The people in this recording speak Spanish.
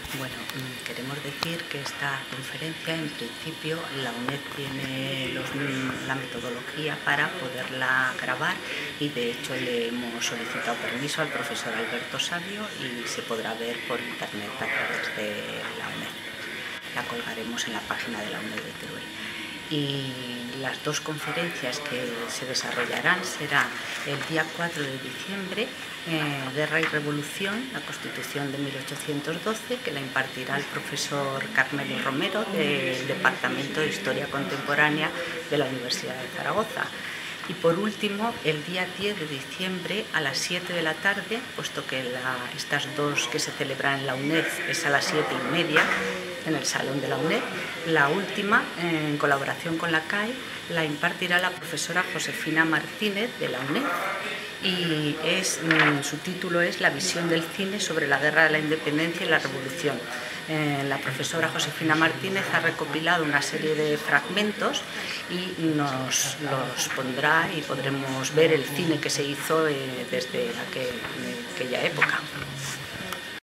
Bueno, queremos decir que esta conferencia, en principio, la UNED tiene la metodología para poderla grabar y, de hecho, le hemos solicitado permiso al profesor Alberto Sabio y se podrá ver por internet a través de la UNED. La colgaremos en la página de la UNED de Teruel. Y las dos conferencias que se desarrollarán serán el día 4 de diciembre, Guerra y Revolución, la Constitución de 1812, que la impartirá el profesor Carmelo Romero del Departamento de Historia Contemporánea de la Universidad de Zaragoza. Y por último, el día 10 de diciembre a las 7 de la tarde, puesto que estas dos que se celebran en la UNED es a las 7:30 en el salón de la UNED, la última, en colaboración con la CAE, la impartirá la profesora Josefina Martínez de la UNED y su título es La visión del cine sobre la guerra de la independencia y la revolución. La profesora Josefina Martínez ha recopilado una serie de fragmentos y nos los pondrá y podremos ver el cine que se hizo desde aquella época.